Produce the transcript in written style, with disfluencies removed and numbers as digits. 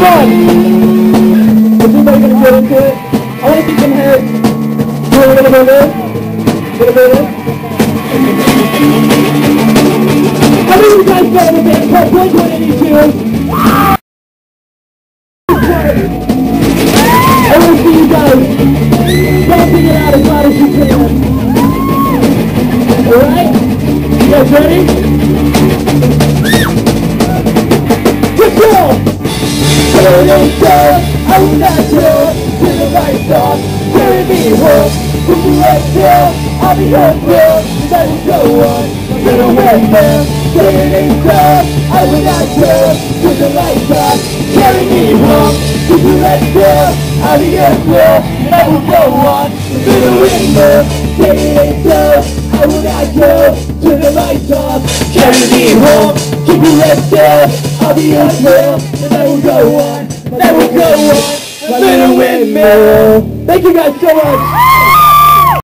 one. Is anybody gonna get into it? I want to see some heads. Do a little bit of this. A little bit of this. How many of you guys know the band called Blink-182? I want to see you guys bumping it out as loud as you can. Alright? You guys ready? Let's go! Turning down, I will not turn to the right side. Carry me home, from the left down, I'll be home down, and I will go on. Little red man, turning down, I will not turn to the right side. Carry me home, from the left down, I'll be home down, and I will go on. Little red man, turning down, I will not go to the right side. Carry me home, keep your head down, I'll be on trail, and I will go on, and I will go on, little windmill. Thank you guys so much.